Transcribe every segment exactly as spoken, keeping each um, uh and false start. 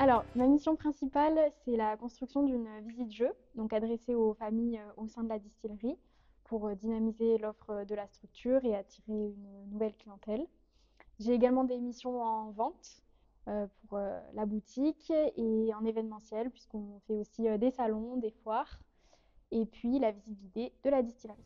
Alors, ma mission principale, c'est la construction d'une visite-jeu, donc adressée aux familles euh, au sein de la distillerie, pour euh, dynamiser l'offre euh, de la structure et attirer une nouvelle clientèle. J'ai également des missions en vente euh, pour euh, la boutique et en événementiel, puisqu'on fait aussi euh, des salons, des foires, et puis la visite guidée de la distillerie.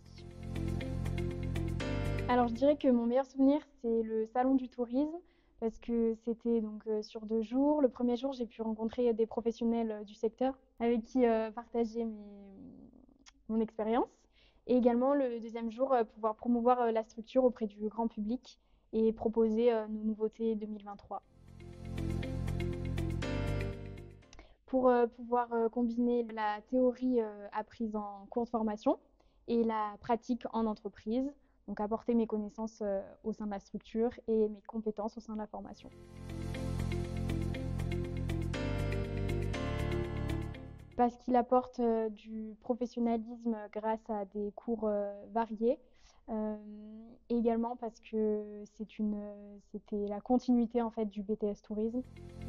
Alors, je dirais que mon meilleur souvenir, c'est le salon du tourisme, parce que c'était donc euh, sur deux jours. Le premier jour, j'ai pu rencontrer des professionnels euh, du secteur avec qui euh, partager mes- mon expérience. Et également, le deuxième jour, euh, pouvoir promouvoir euh, la structure auprès du grand public et proposer euh, nos nouveautés deux mille vingt-trois. Pour euh, pouvoir euh, combiner la théorie euh, apprise en cours de formation et la pratique en entreprise, donc apporter mes connaissances euh, au sein de la structure et mes compétences au sein de la formation. Parce qu'il apporte euh, du professionnalisme grâce à des cours euh, variés. Euh, et également parce que c'est une, c'était la continuité en fait du B T S Tourisme.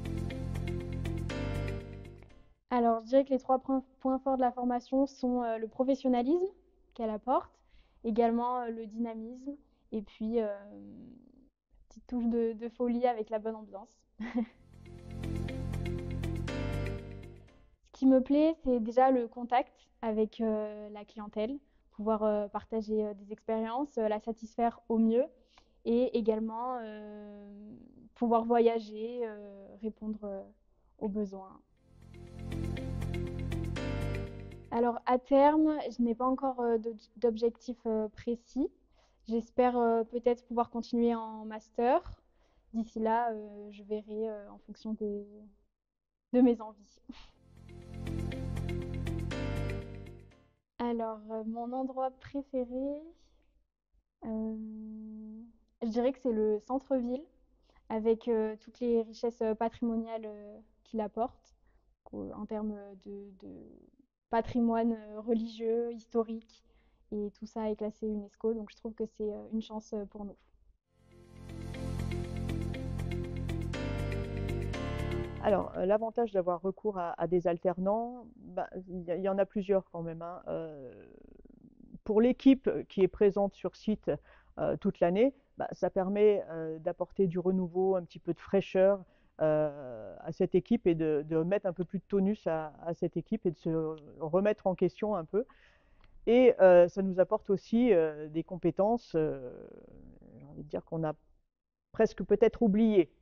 Alors, je dirais que les trois points forts de la formation sont euh, le professionnalisme qu'elle apporte, également euh, le dynamisme, et puis euh, une petite touche de, de folie avec la bonne ambiance. Ce qui me plaît, c'est déjà le contact avec euh, la clientèle, pouvoir euh, partager euh, des expériences, euh, la satisfaire au mieux, et également euh, pouvoir voyager, euh, répondre euh, aux besoins. Alors à terme, je n'ai pas encore euh, d'objectif euh, précis. J'espère euh, peut-être pouvoir continuer en master. D'ici là, euh, je verrai euh, en fonction des- de mes envies. Alors, euh, mon endroit préféré, euh, je dirais que c'est le centre-ville, avec euh, toutes les richesses euh, patrimoniales euh, qu'il apporte, qu'au- en termes de, de patrimoine euh, religieux, historique, et tout ça est classé UNESCO, donc je trouve que c'est euh, une chance euh, pour nous. Alors, euh, l'avantage d'avoir recours à, à des alternants, bah, il y, a- il y en a plusieurs quand même, hein. Euh, pour l'équipe qui est présente sur site euh, toute l'année, bah, ça permet euh, d'apporter du renouveau, un petit peu de fraîcheur euh, à cette équipe et de, de mettre un peu plus de tonus à, à cette équipe et de se remettre en question un peu. Et euh, ça nous apporte aussi euh, des compétences, euh, j'ai envie de dire qu'on a presque peut-être oubliées.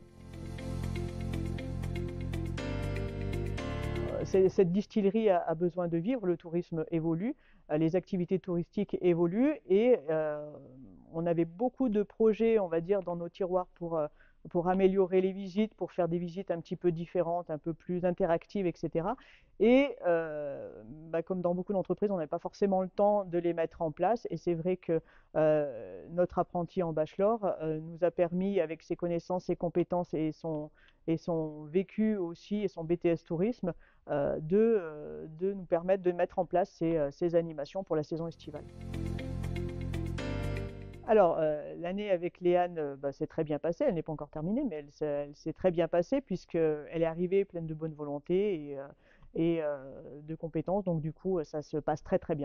Cette distillerie a, a, besoin de vivre, le tourisme évolue, les activités touristiques évoluent et euh, on avait beaucoup de projets, on va dire, dans nos tiroirs pour, pour améliorer les visites, pour faire des visites un petit peu différentes, un peu plus interactives, et cetera. Et euh, bah, comme dans beaucoup d'entreprises, on n'avait pas forcément le temps de les mettre en place. Et c'est vrai que euh, notre apprenti en bachelor euh, nous a permis, avec ses connaissances, ses compétences et son, et son vécu aussi, et son B T S tourisme, euh, de, euh, de nous permettre de mettre en place ces, euh, ces animations pour la saison estivale. Alors, euh, l'année avec Léane, euh, bah, s'est très bien passée. Elle n'est pas encore terminée, mais elle, elle s'est très bien passée puisqu'elle est arrivée pleine de bonne volonté et, euh, et euh, de compétences. Donc, du coup, ça se passe très, très bien.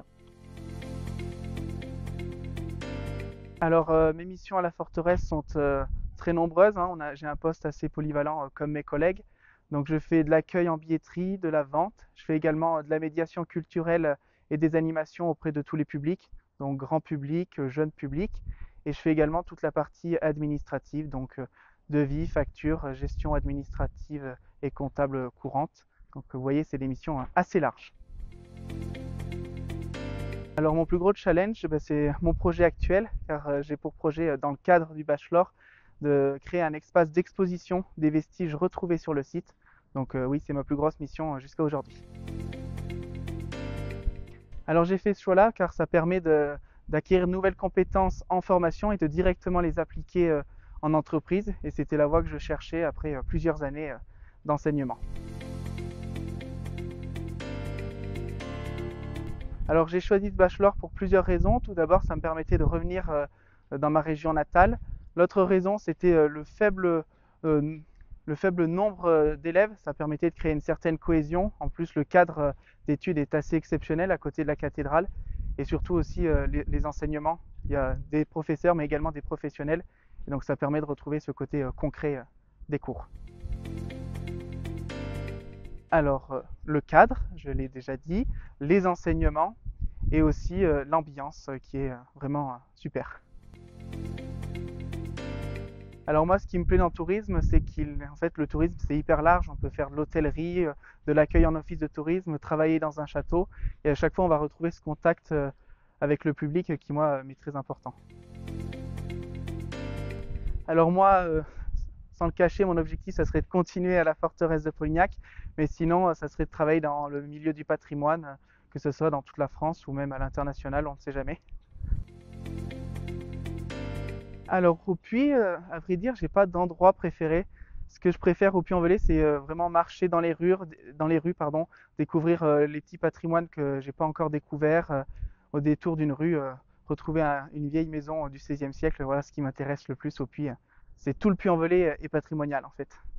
Alors, euh, mes missions à la forteresse sont euh, très nombreuses, hein. On a, j'ai un poste assez polyvalent euh, comme mes collègues. Donc, je fais de l'accueil en billetterie, de la vente. Je fais également euh, de la médiation culturelle et des animations auprès de tous les publics, donc grand public, euh, jeune public. Et je fais également toute la partie administrative, donc euh, devis, factures, gestion administrative et comptable courante. Donc, vous voyez, c'est des missions hein, assez larges. Alors mon plus gros challenge, bah, c'est mon projet actuel, car euh, j'ai pour projet, euh, dans le cadre du bachelor, de créer un espace d'exposition des vestiges retrouvés sur le site. Donc euh, oui, c'est ma plus grosse mission euh, jusqu'à aujourd'hui. Alors j'ai fait ce choix-là car ça permet de, d'acquérir de nouvelles compétences en formation et de directement les appliquer euh, en entreprise. Et c'était la voie que je cherchais après euh, plusieurs années euh, d'enseignement. Alors j'ai choisi ce bachelor pour plusieurs raisons. Tout d'abord, ça me permettait de revenir euh, dans ma région natale. L'autre raison, c'était euh, le faible euh, le faible nombre d'élèves, ça permettait de créer une certaine cohésion. En plus, le cadre d'études est assez exceptionnel à côté de la cathédrale et surtout aussi les, les enseignements. Il y a des professeurs mais également des professionnels et donc ça permet de retrouver ce côté concret des cours. Alors, le cadre, je l'ai déjà dit, les enseignements et aussi l'ambiance qui est vraiment super. Alors moi, ce qui me plaît dans le tourisme, c'est qu'en fait, le tourisme, c'est hyper large. On peut faire de l'hôtellerie, de l'accueil en office de tourisme, travailler dans un château. Et à chaque fois, on va retrouver ce contact avec le public qui, moi, m'est très important. Alors moi, euh, sans le cacher, mon objectif, ça serait de continuer à la forteresse de Polignac. Mais sinon, ça serait de travailler dans le milieu du patrimoine, que ce soit dans toute la France ou même à l'international, on ne sait jamais. Alors au Puy, euh, à vrai dire, j'ai pas d'endroit préféré. Ce que je préfère au Puy-en-Velay, c'est euh, vraiment marcher dans les rues, dans les rues, pardon, découvrir euh, les petits patrimoines que j'ai pas encore découverts, euh, au détour d'une rue, euh, retrouver un, une vieille maison du seizième siècle. Voilà ce qui m'intéresse le plus au Puy. C'est tout le Puy-en-Velay est patrimonial en fait.